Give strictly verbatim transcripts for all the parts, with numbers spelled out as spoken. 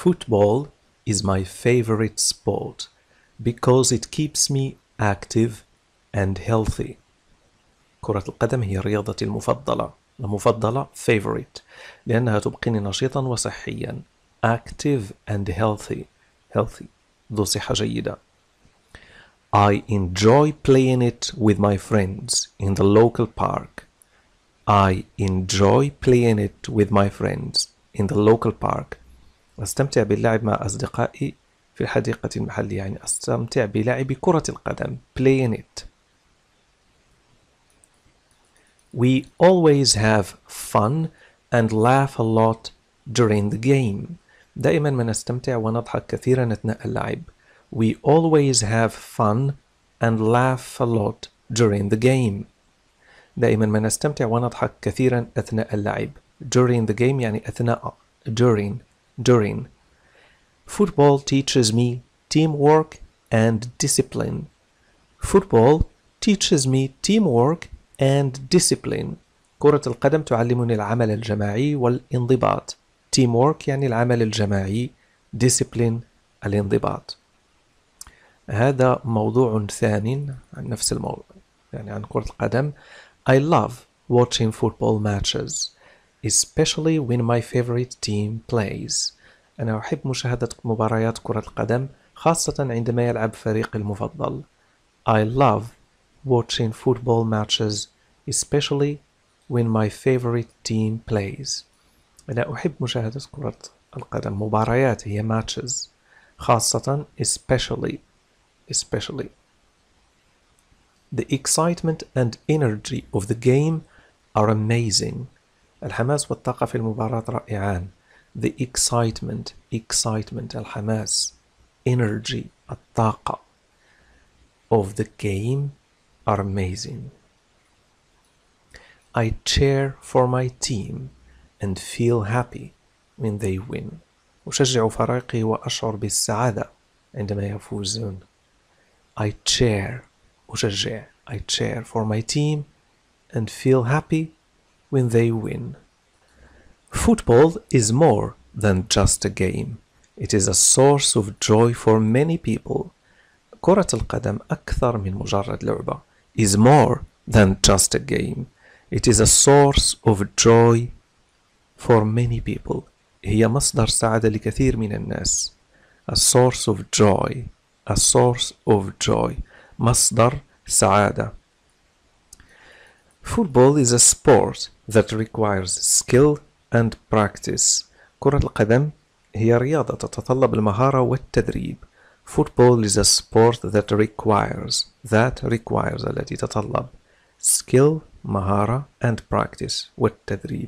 Football is my favorite sport because it keeps me active and healthy. كرة القدم هي رياضتي المفضلة. المفضلة favorite لأنها تبقيني نشيطا وصحيا. Active and healthy. Healthy ذو صحة جيدة. I enjoy playing it with my friends in the local park. I enjoy playing it with my friends in the local park. أستمتع باللعب مع أصدقائي في الحديقة المحلية، يعني أستمتع بلعب كرة القدم. Playing it. We always have fun and laugh a lot during the game. دائما ما نستمتع ونضحك كثيرا أثناء اللعب. We always have fun and laugh a lot during the game. دائما ما نستمتع ونضحك كثيرا أثناء اللعب. During the game يعني أثناء. During. During. Football teaches me teamwork and discipline. Football teaches me teamwork and discipline. كرة القدم تعلمني العمل الجماعي والانضباط. Teamwork يعني العمل الجماعي. Discipline الانضباط. هذا موضوع ثاني عن نفس الموضوع، يعني عن كرة القدم. I love watching football matches, especially when my favorite team plays. أنا أحب مشاهدة مباريات كرة القدم خاصة عندما يلعب فريقي المفضل. I love watching football matches, especially when my favorite team plays. أنا أحب مشاهدة كرة القدم. مباريات هي matches. خاصة especially especially. The excitement and energy of the game are amazing. الحماس والطاقة في المباراة رائعان. The excitement excitement الحماس. Energy الطاقة of the game are amazing. I cheer for my team and feel happy when they win. أشجع فريقي وأشعر بالسعادة عندما يفوزون. I cheer أشجع. I cheer for my team and feel happy when they win. Football is more than just a game. It is a source of joy for many people. كرة القدم أكثر من مجرد لعبة. Is more than just a game. It is a source of joy for many people. هي مصدر سعادة لكثير من الناس. A source of joy. A source of joy. مصدر سعادة. Football is a sport that requires skill and practice. كرة القدم هي رياضة تتطلب المهارة والتدريب. Football is a sport that requires that requires التي تتطلب skill مهارة and practice والتدريب.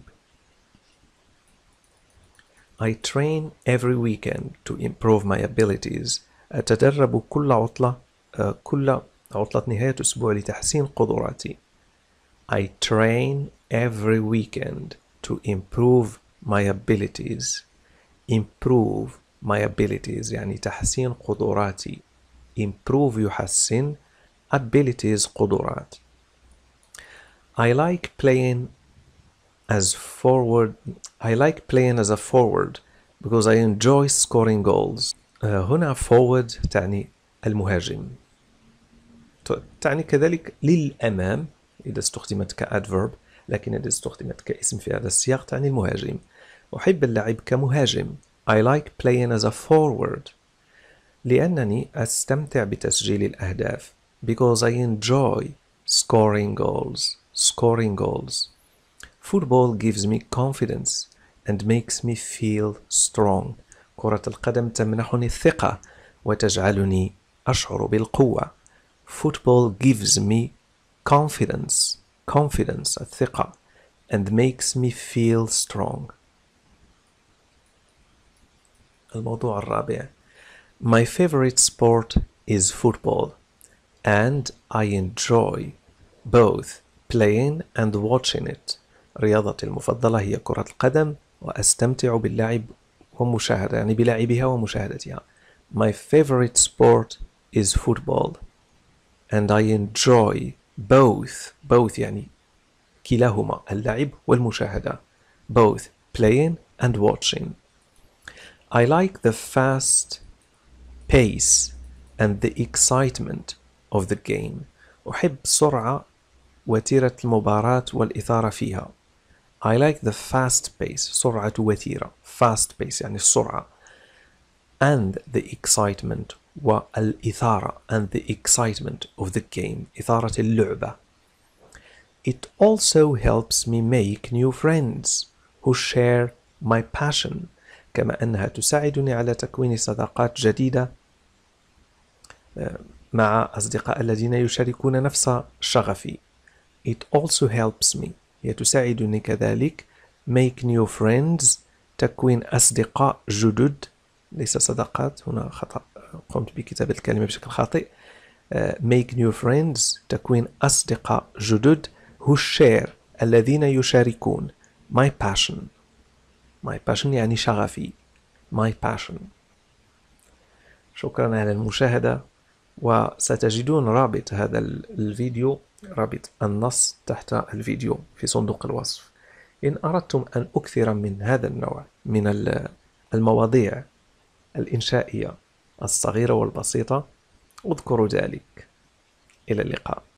I train every weekend to improve my abilities. أتدرب كل عطلة كل عطلة نهاية أسبوع لتحسين قدراتي. I train every weekend to improve my abilities. Improve my abilities يعني تحسين قدراتي. Improve يحسن. Abilities قدرات. I like playing as forward. I like playing as a forward because I enjoy scoring goals. هنا forward تعني المهاجم. تعني كذلك للأمام إذا استخدمت كadverb، لكن إذا استخدمت كاسم في هذا السياق تعني المهاجم. أحب اللعب كمهاجم. I like playing as a forward لأنني أستمتع بتسجيل الأهداف. Because I enjoy scoring goals. Scoring goals. Football gives me confidence and makes me feel strong. كرة القدم تمنحني الثقة وتجعلني أشعر بالقوة. Football gives me confidence. Confidence الثقة and makes me feel strong. الموضوع الرابع. My favorite sport is football and I enjoy both playing and watching it. رياضتي المفضلة هي كرة القدم وأستمتع باللعب ومشاهدة يعني بلعبها ومشاهدتها. My favorite sport is football and I enjoy both both يعني كلاهما اللعب والمشاهدة. Both playing and watching. I like the fast pace and the excitement of the game. أحب سرعة وتيرة المباراة والإثارة فيها. I like the fast pace. سرعة وتيرة. Fast pace يعني السرعة. And the excitement والإثارة and the excitement of the game. إثارة اللعبة. It also helps me make new friends who share my passion. كما أنها تساعدني على تكوين صداقات جديدة مع أصدقاء الذين يشاركون نفس شغفي. It also helps me. هي تساعدني كذلك make new friends. تكوين أصدقاء جدد. ليس صداقات، هنا خطأ، قمت بكتابة الكلمة بشكل خاطئ. make new friends. تكوين أصدقاء جدد. who share الذين يشاركون my passion. my passion يعني شغفي. my passion. شكرا على المشاهدة، وستجدون رابط هذا الفيديو، رابط النص تحت الفيديو في صندوق الوصف. إن أردتم أن أكثر من هذا النوع من المواضيع الإنشائية الصغيرة والبسيطة اذكروا ذلك. إلى اللقاء.